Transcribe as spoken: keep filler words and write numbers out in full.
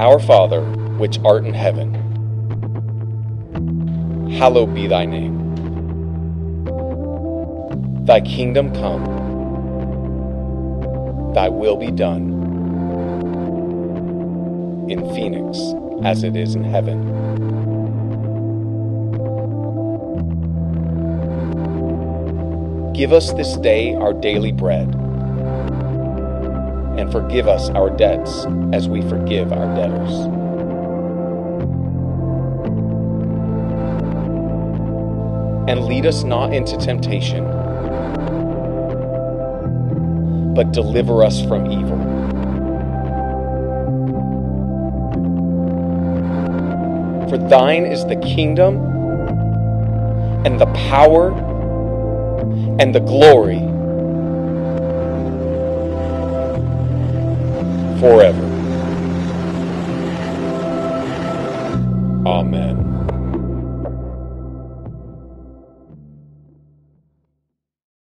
Our Father, which art in heaven, hallowed be thy name. Thy kingdom come, thy will be done, in Phoenix as it is in heaven. Give us this day our daily bread, and forgive us our debts as we forgive our debtors. And lead us not into temptation, but deliver us from evil. For thine is the kingdom, and the power, and the glory forever.